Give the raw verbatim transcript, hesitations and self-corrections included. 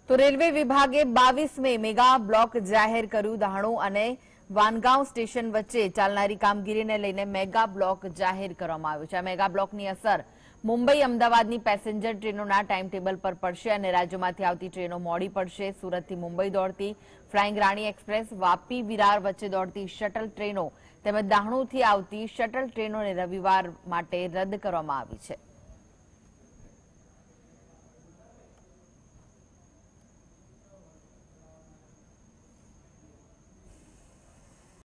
તો રેલવે વિભાગે બાવીસ મે મેગા બ્લોક જાહેર કર્યું। દહાણુ અને વાનગાંવ સ્ટેશન વચ્ચે ચાલનારી કામગીરીને લઈને મેગા બ્લોક જાહેર કરવામાં આવ્યું છે। આ મેગા બ્લોકની અસર મુંબઈ અમદાવાદની પેસેન્જર ટ્રેનોના ટાઈમ ટેબલ પર પડશે અને રાજ્યમાંથી આવતી ટ્રેનો મોડી પડશે। સુરતથી મુંબઈ દોડતી ફ્લાઇંગ રાણી એક્સપ્રેસ, વાપી વિરાર વચ્ચે દોડતી શટલ ટ્રેનો તેમજ દહાણુથી આવતી શટલ ટ્રેનોને રવિવાર માટે રદ કરવામાં આવી છે।